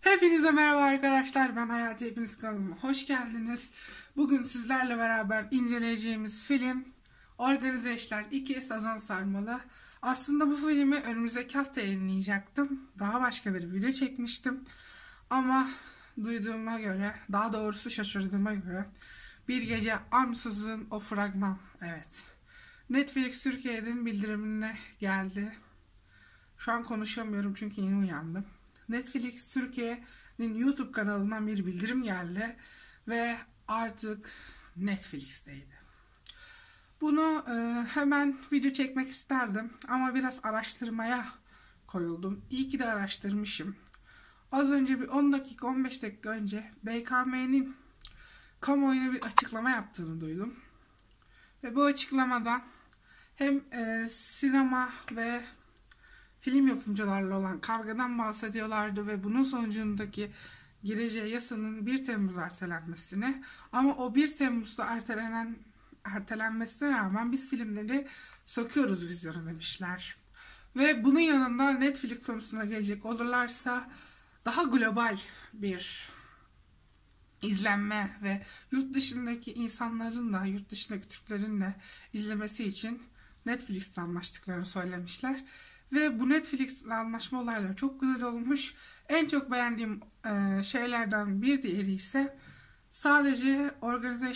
Hepinize merhaba arkadaşlar. Ben Hayati, hepiniz kanalıma hoş geldiniz. Bugün sizlerle beraber inceleyeceğimiz film Organize İşler 2 Sazan Sarmalı. Aslında bu filmi önümüzdeki hafta yayınlayacaktım. Daha başka bir video çekmiştim. Ama duyduğuma göre, daha doğrusu şaşırdığıma göre bir gece ansızın o fragman, evet, Netflix Türkiye'nin bildirimine geldi. Şu an konuşamıyorum çünkü yeni uyandım. Netflix Türkiye'nin YouTube kanalından bir bildirim geldi ve artık Netflix'teydi. Bunu hemen video çekmek isterdim ama biraz araştırmaya koyuldum. İyi ki de araştırmışım. Az önce bir 10 dakika 15 dakika önce BKM'nin kamuoyuna bir açıklama yaptığını duydum. Ve bu açıklamada hem sinema ve film yapımcılarla olan kavgadan bahsediyorlardı ve bunun sonucundaki gireceği yasanın 1 Temmuz ertelenmesini, ama o 1 Temmuz'da ertelenmesine rağmen biz filmleri söküyoruz vizyona demişler. Ve bunun yanında Netflix konusuna gelecek olurlarsa daha global bir izlenme ve yurt dışındaki insanların da, yurt dışındaki Türklerin de izlemesi için Netflix'le anlaştıklarını söylemişler. Ve bu Netflix'le anlaşma olayları çok güzel olmuş. En çok beğendiğim şeylerden bir diğeri ise sadece Organize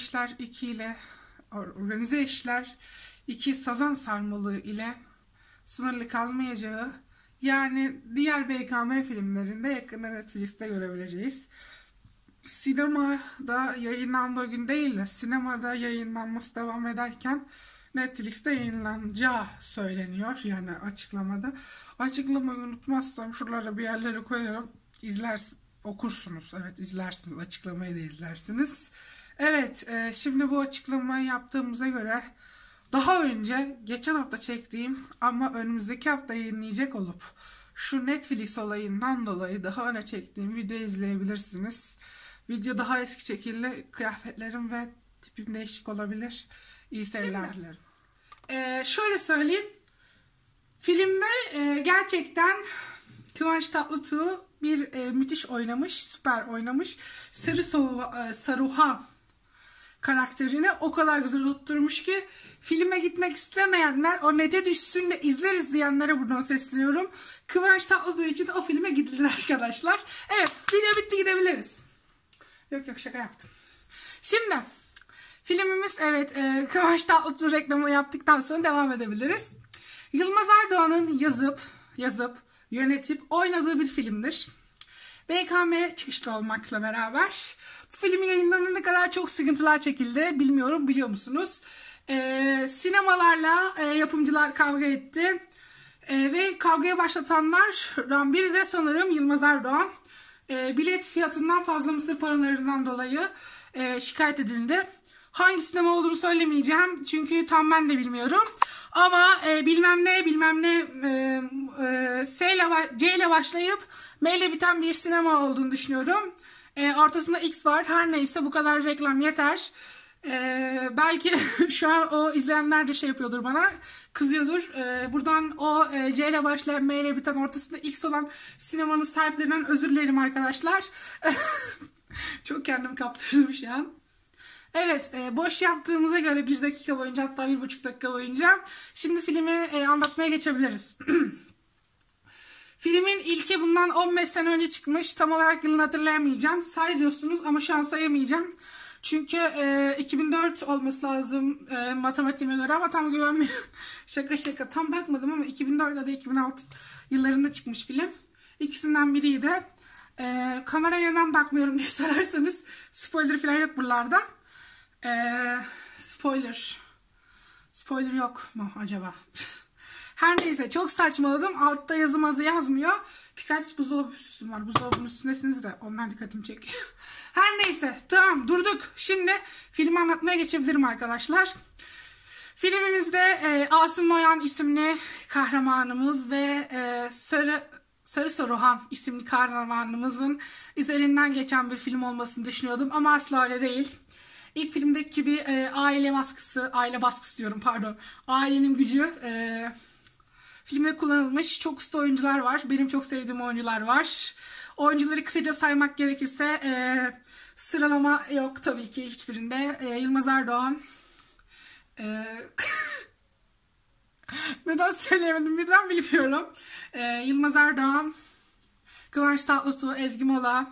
İşler 2 Sazan Sarmalı ile sınırlı kalmayacağı, yani diğer BKM filmlerinde yakında Netflix'te görebileceğiz. Sinemada yayınlandığı gün değil de sinemada yayınlanması devam ederken Netflix'te yayınlanacağı söyleniyor, yani açıklamada. Açıklamayı unutmazsam şuralara bir yerlere koyarım. Okursunuz. Evet, izlersiniz. Açıklamayı da izlersiniz. Evet, şimdi bu açıklamayı yaptığımıza göre daha önce geçen hafta çektiğim ama önümüzdeki hafta yayınlayacak olup şu Netflix olayından dolayı daha öne çektiğim videoyu izleyebilirsiniz. Video daha eski çekildi. Kıyafetlerim ve tipim değişik olabilir. İyi seyirler dilerim. Şöyle söyleyeyim. Filmde gerçekten Kıvanç Tatlıtuğ müthiş oynamış. Süper oynamış. Saruhan karakterini o kadar güzel tutturmuş ki filme gitmek istemeyenler, o nete düşsün de izleriz diyenlere buradan sesleniyorum. Kıvanç Tatlıtuğ için o filme gidilir arkadaşlar. Evet, video bitti, gidebiliriz. Yok şaka yaptım. Şimdi filmimiz, evet, Kıvanç Tatlıtuğ reklamını yaptıktan sonra devam edebiliriz. Yılmaz Erdoğan'ın yazıp yönetip oynadığı bir filmdir. BKM çıkışlı olmakla beraber bu film yayınlanana kadar çok sıkıntılar çekildi. Bilmiyorum, biliyor musunuz? Sinemalarla yapımcılar kavga etti. Ve kavgaya başlatanlardan biri de sanırım Yılmaz Erdoğan. Bilet fiyatından fazla mısır paralarından dolayı şikayet edildi. Hangi sinema olduğunu söylemeyeceğim çünkü tam ben de bilmiyorum. Ama bilmem ne C ile başlayıp M ile biten bir sinema olduğunu düşünüyorum. Ortasında X var. Her neyse, bu kadar reklam yeter. Belki şu an o izleyenler de şey yapıyordur, bana kızıyordur. Buradan o C ile başlayan M ile biten ortasında X olan sinemanın sahiplerinden özür dilerim arkadaşlar. Çok kendimi kaptırdım şu an. Evet, boş yaptığımıza göre 1 dakika boyunca, hatta 1,5 dakika boyunca şimdi filmi anlatmaya geçebiliriz. Filmin ilki bundan 15 sene önce çıkmış. Tam olarak yılını hatırlayamayacağım. Say diyorsunuz ama şu an sayamayacağım. Çünkü 2004 olması lazım matematiğime göre, ama tam güvenmiyorum. Şaka tam bakmadım ama 2004 ya da 2006 yıllarında çıkmış film. İkisinden biriydi. Kameraya neden bakmıyorum diye sorarsanız spoiler falan yok buralarda. Spoiler yok mu acaba? Her neyse, çok saçmaladım. Altta yazı yazmıyor. Birkaç buzdolabı süsüm var. Buzdolabının üstündesiniz de onlar dikkatimi çekiyor. Her neyse, tamam, durduk. Şimdi filmi anlatmaya geçebilirim arkadaşlar. Filmimizde Asım Noyan isimli kahramanımız ve Sarı Saruhan isimli kahramanımızın üzerinden geçen bir film olmasını düşünüyordum ama asla öyle değil. İlk filmdeki gibi ailenin gücü filmde kullanılmış. Çok usta oyuncular var. Benim çok sevdiğim oyuncular var. Oyuncuları kısaca saymak gerekirse sıralama yok tabii ki hiçbirinde. Yılmaz Erdoğan, neden söyleyemedim birden bilmiyorum. Yılmaz Erdoğan, Kıvanç Tatlıtuğ, Ezgi Mola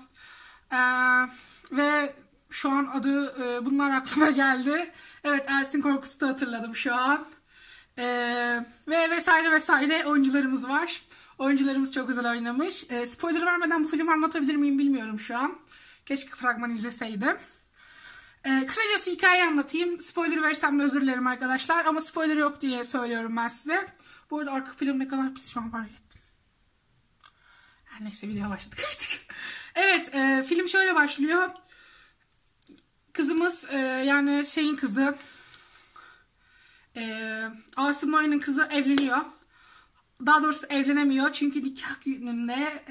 ve şu an adı bunlar aklıma geldi. Evet, Ersin Korkut'u da hatırladım şu an. Ve vesaire vesaire oyuncularımız var. Oyuncularımız çok güzel oynamış. Spoiler vermeden bu filmi anlatabilir miyim bilmiyorum şu an. Keşke fragman izleseydim. Kısacası hikayeyi anlatayım. Spoiler versem de özür dilerim arkadaşlar. Ama spoiler yok diye söylüyorum ben size. Bu arada arka plan ne kadar pis şu an fark ettim. Her neyse, videoya başladık artık. Evet, film şöyle başlıyor. Kızımız yani şeyin kızı, Asım Noyan'ın kızı evleniyor. Daha doğrusu evlenemiyor çünkü nikah gününde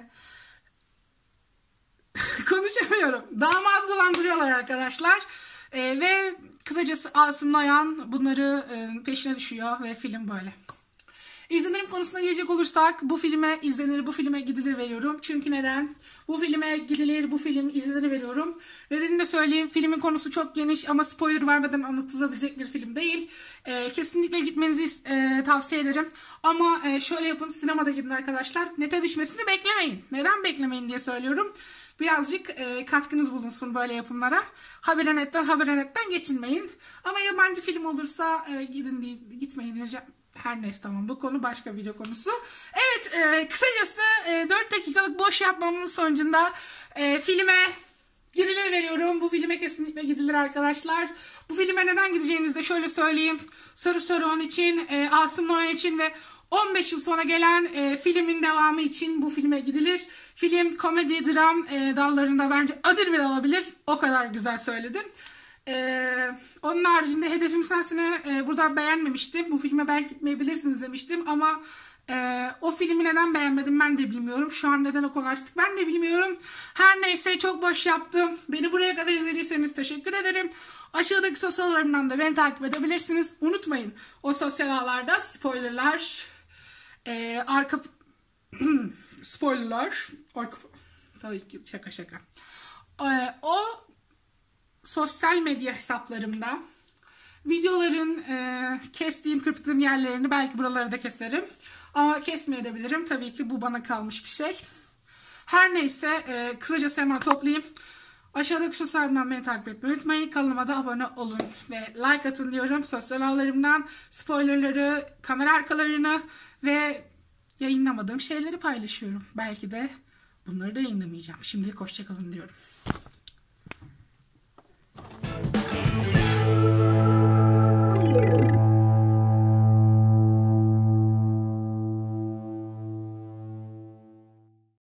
konuşamıyorum. Damadı dolandırıyorlar arkadaşlar. Ve kısacası Asım Noyan bunları peşine düşüyor ve film böyle. İzlenirim konusuna gelecek olursak bu filme izlenir, bu filme gidilir veriyorum. Çünkü neden? Bu filme gidilir, bu film izlenir veriyorum. Nedenini de söyleyeyim. Filmin konusu çok geniş ama spoiler vermeden anlatılabilecek bir film değil. Kesinlikle gitmenizi tavsiye ederim. Ama şöyle yapın, sinemada gidin arkadaşlar. Nete düşmesini beklemeyin. Neden beklemeyin diye söylüyorum. Birazcık katkınız bulunsun böyle yapımlara. Haberenetten geçinmeyin. Ama yabancı film olursa gidin değil, gitmeyin diyeceğim. Her neyse, tamam, bu konu başka video konusu. Evet, kısacası 4 dakikalık boş yapmamın sonucunda filme gidilir veriyorum. Bu filme kesinlikle gidilir arkadaşlar. Bu filme neden gideceğinizi de şöyle söyleyeyim. Sarı Saruhan için, Asım Noyan için ve 15 yıl sonra gelen filmin devamı için bu filme gidilir. Film komedi, dram dallarında bence ödül bile alabilir. O kadar güzel söyledim. Onun haricinde Hedefim Sensin'i burada beğenmemiştim. Bu filme belki gitmeyebilirsiniz demiştim ama o filmi neden beğenmedim ben de bilmiyorum. Şu an neden o konu açtık ben de bilmiyorum. Her neyse, çok boş yaptım. Beni buraya kadar izlediyseniz teşekkür ederim. Aşağıdaki sosyal ağlarımdan da beni takip edebilirsiniz. Unutmayın, o sosyal ağlarda spoilerlar, tabii ki şaka. O sosyal medya hesaplarımda videoların kestiğim, kırptığım yerlerini belki buraları da keserim. Ama kesmeyebilirim. Tabii ki bu bana kalmış bir şey. Her neyse, kısacası hemen toplayayım. Aşağıdaki sosyal ağlarımdan beni takip etmeyi unutmayın. Kanalıma da abone olun ve like atın diyorum. Sosyal ağlarımdan spoilerları, kamera arkalarını ve yayınlamadığım şeyleri paylaşıyorum. Belki de bunları da yayınlamayacağım. Şimdilik hoşçakalın diyorum.